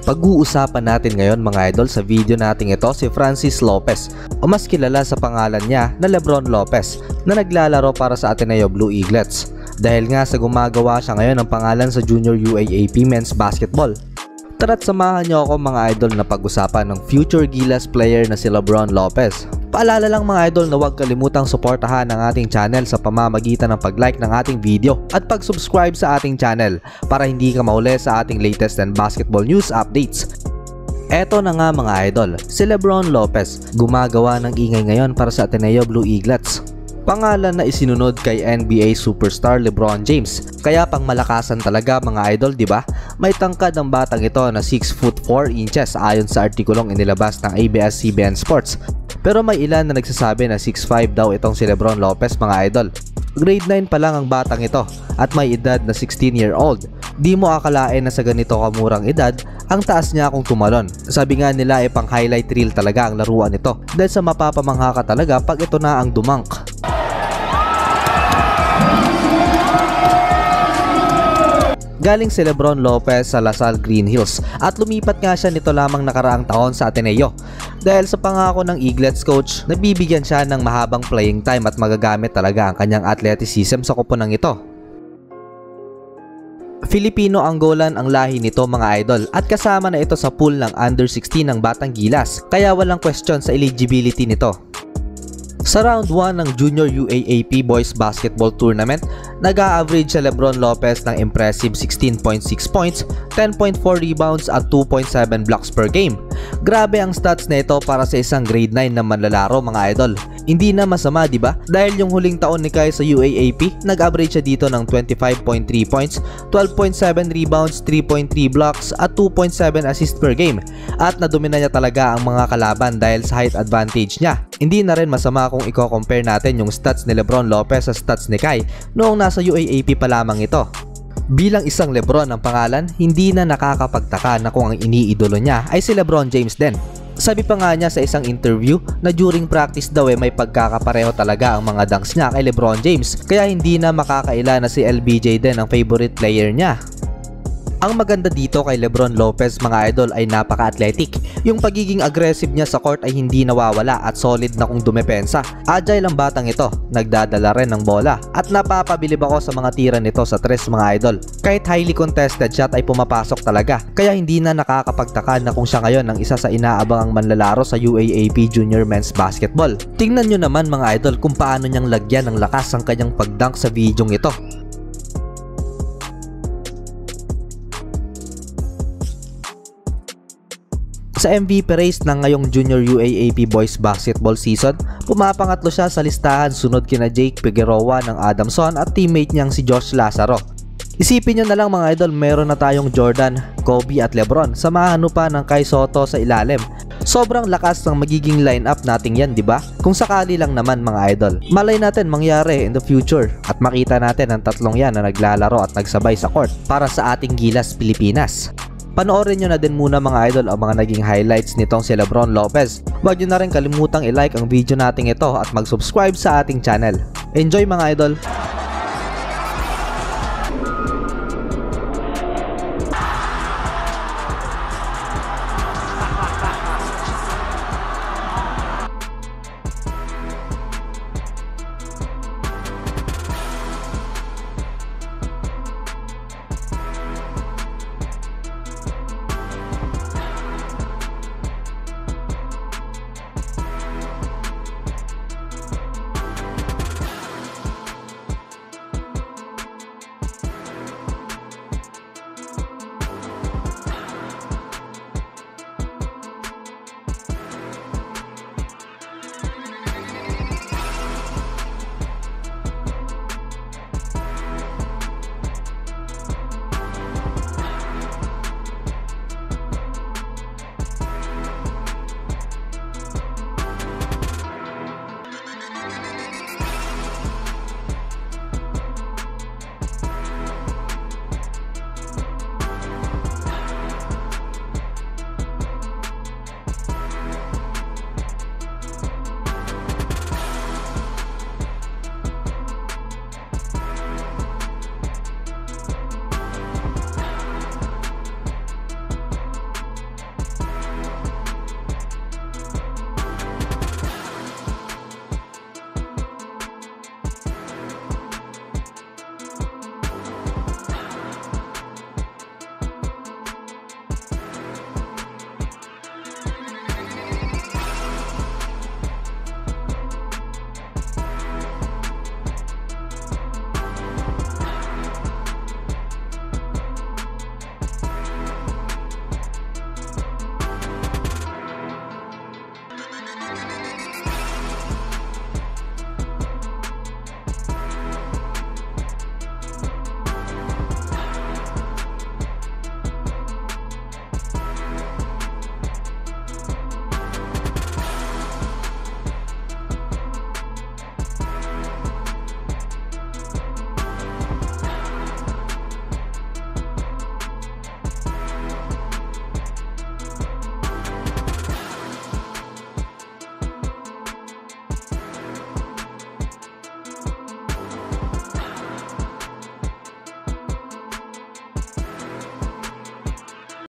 Pag-uusapan natin ngayon mga idol sa video natin ito si Francis Lopez o mas kilala sa pangalan niya na LeBron Lopez na naglalaro para sa Ateneo Blue Eaglets dahil nga sa gumagawa siya ngayon ng pangalan sa Junior UAAP Men's Basketball. Tara't samahan niyo ako mga idol na pag-usapan ng future Gilas player na si LeBron Lopez. Paalala lang mga idol na huwag kalimutang suportahan ang ating channel sa pamamagitan ng pag-like ng ating video at pag-subscribe sa ating channel para hindi ka mahuli sa ating latest and basketball news updates. Eto na nga mga idol, si LeBron Lopez gumagawa ng ingay ngayon para sa Ateneo Blue Eaglets. Pangalan na isinunod kay NBA superstar LeBron James. Kaya pang malakasan talaga mga idol, di ba? May tangkad ang batang ito na 6'4" ayon sa artikulong inilabas ng ABS-CBN Sports. Pero may ilan na nagsasabi na 6'5" daw itong si LeBron Lopez mga idol. Grade 9 pa lang ang batang ito at may edad na 16-year-old. Di mo akalain na sa ganito kamurang edad, ang taas niya kung tumalon. Sabi nga nila pang highlight reel talaga ang laruan nito dahil sa mapapamangha ka talaga pag ito na ang dumunk. Galing si LeBron Lopez sa Lasal Green Hills at lumipat nga siya nito lamang nakaraang taon sa Ateneo. Dahil sa pangako ng Eaglets coach, nabibigyan siya ng mahabang playing time at magagamit talaga ang kanyang athleticism sa koponang ito. Filipino-Angolan ang lahi nito mga idol at kasama na ito sa pool ng under 16 ng batang Gilas, kaya walang question sa eligibility nito. Sa round 1 ng Junior UAAP Boys Basketball Tournament, nag-a-average si LeBron Lopez ng impressive 16.6 points, 10.4 rebounds at 2.7 blocks per game. Grabe ang stats na ito para sa isang grade 9 na manlalaro mga idol. Hindi na masama di ba? Dahil yung huling taon ni Kai sa UAAP, nag-average siya dito ng 25.3 points, 12.7 rebounds, 3.3 blocks at 2.7 assists per game. At nadomina niya talaga ang mga kalaban dahil sa height advantage niya. Hindi na rin masama kung i-compare natin yung stats ni LeBron Lopez sa stats ni Kai noong nasa UAAP pa lamang ito. Bilang isang LeBron ang pangalan, hindi na nakakapagtaka na kung ang iniidolo niya ay si LeBron James din. Sabi pa nga niya sa isang interview na during practice daw may pagkakapareho talaga ang mga dunks niya kay LeBron James, kaya hindi na makakaila na si LBJ din ang favorite player niya. Ang maganda dito kay LeBron Lopez mga idol ay napaka-athletic. Yung pagiging aggressive niya sa court ay hindi nawawala at solid na kung dumepensa. Agile ang batang ito, nagdadala rin ng bola at napapabilib ako sa mga tira nito sa tres mga idol. Kahit highly contested shot ay pumapasok talaga, kaya hindi na nakakapagtaka na kung siya ngayon ang isa sa inaabangang manlalaro sa UAAP Junior Men's Basketball. Tingnan nyo naman mga idol kung paano niyang lagyan ng lakas ang kanyang pagdunk sa videong ito. Sa MVP race ng ngayong Junior UAAP Boys Basketball season, pumapangatlo siya sa listahan sunod kina Jake Figueroa ng Adamson at teammate niyang si Josh Lazaro. Isipin nyo na lang mga idol, meron na tayong Jordan, Kobe at LeBron, samahan pa ng Kai Soto sa ilalim. Sobrang lakas ng magiging lineup natin yan, di ba? Kung sakali lang naman mga idol. Malay natin mangyari in the future at makita natin ang tatlong yan na naglalaro at nagsabay sa court para sa ating Gilas Pilipinas. Panoorin nyo na din muna mga idol ang mga naging highlights nitong si LeBron Lopez. Huwag nyo na rin kalimutang i-like ang video natin ito at mag-subscribe sa ating channel. Enjoy mga idol!